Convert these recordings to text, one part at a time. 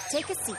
Take a seat.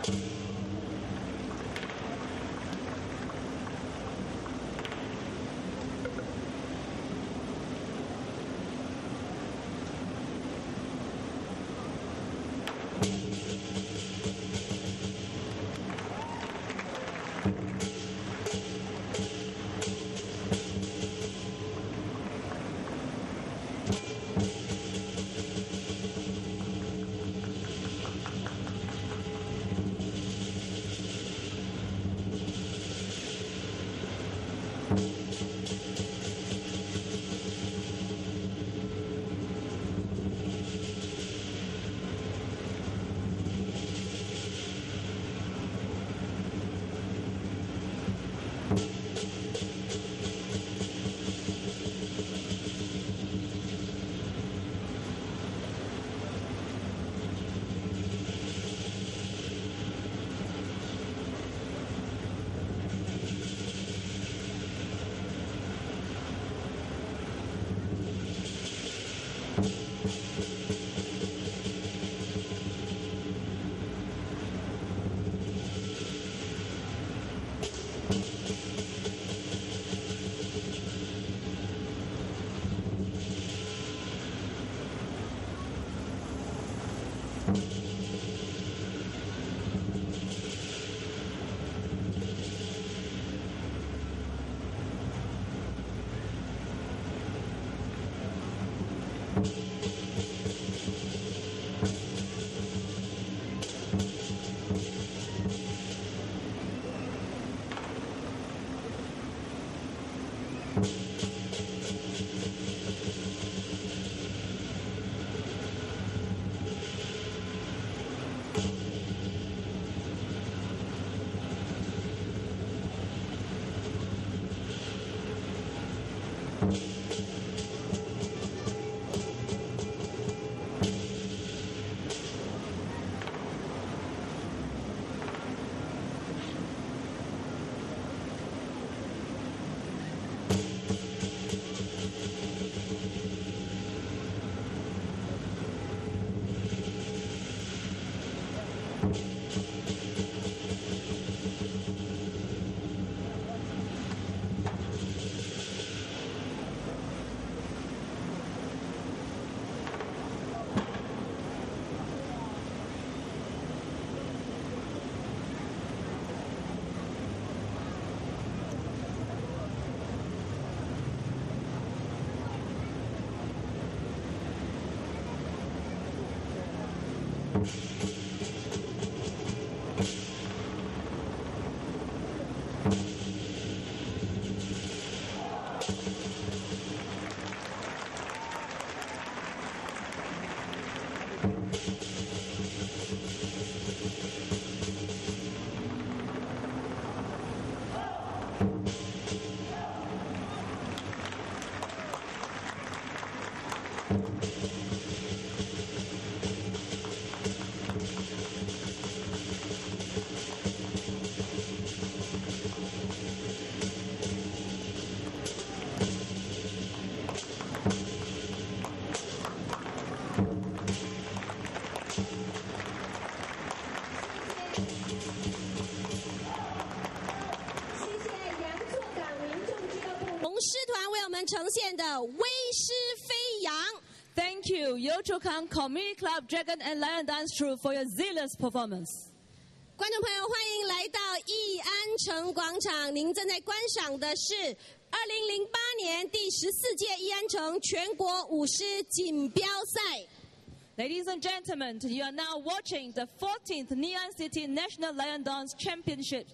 呈现的威狮飞扬。 Thank you, Yochokan Community Club Dragon and Lion Dance Troupe for your zealous performance. 观众朋友，欢迎来到义安城广场。您正在观赏的是2008年第14届义安城全国舞狮锦标赛。 Ladies and gentlemen, you are now watching the 14th Ngee City National Lion Dance Championship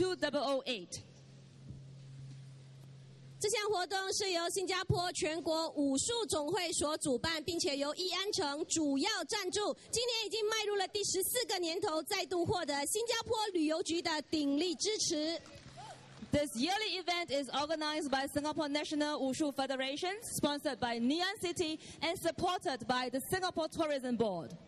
2008. 这项活动是由新加坡全国武术总会所主办，并且由义安城主要赞助。今年已经迈入了第14个年头，再度获得新加坡旅游局的鼎力支持。 This yearly event is organized by Singapore National Wushu Federation, sponsored by Ngee City, and supported by the Singapore Tourism Board.